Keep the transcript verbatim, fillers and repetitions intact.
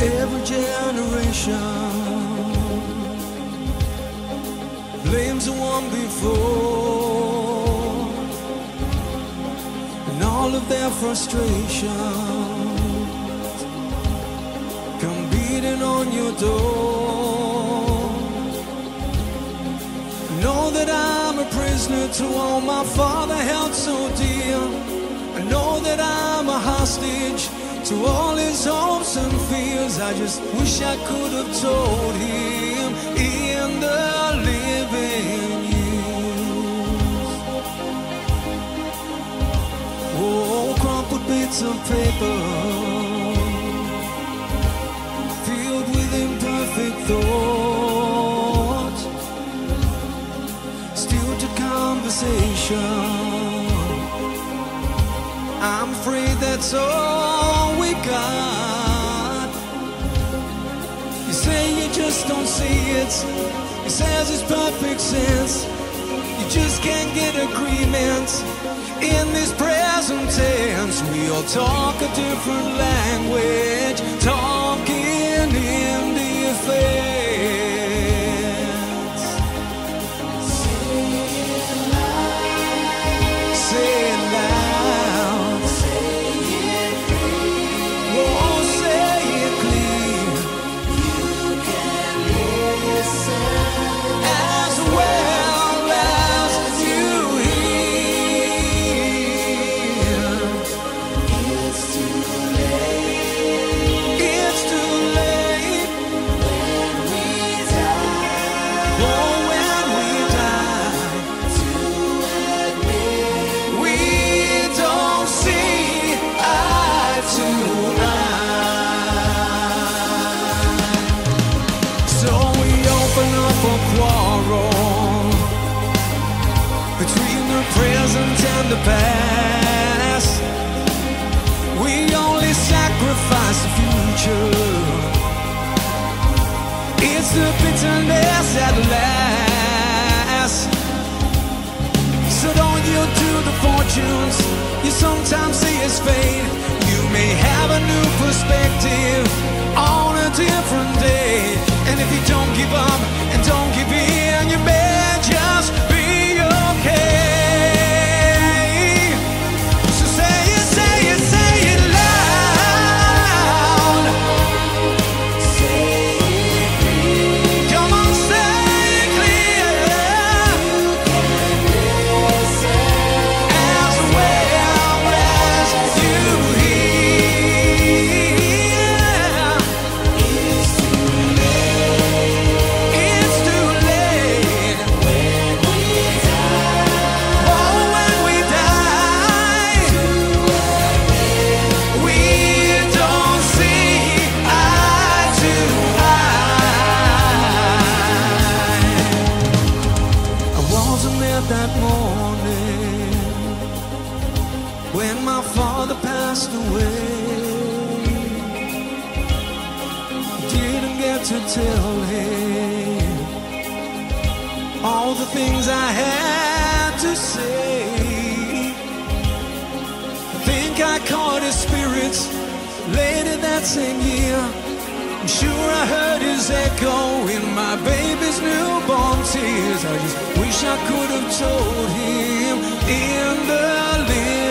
Every generation blames the one before, and all of their frustrations come beating on your door. Know that I'm a prisoner to all my father held so dear. I know that I'm a hostage to all his hopes and fears. I just wish I could have told him in the living years. Oh, crumpled bits of paper filled with imperfect thought, still to conversation. I'm afraid that's all we got. You say you just don't see it. He says it's perfect sense. You just can't get agreement in this present tense. We all talk a different language, talking in defense. Say it loud. Say it loud. Present and the past, we only sacrifice the future. It's the bitterness at last. So don't you do the fortunes you sometimes see as fate. You may have a new perspective on a different day. And if you don't give up and don't give in, you may just be okay. That morning when my father passed away, didn't get to tell him all the things I had to say. I think I caught his spirits later that same year. I'm sure I heard his echo in my baby's newborn tears. I just wish I could have told him in the living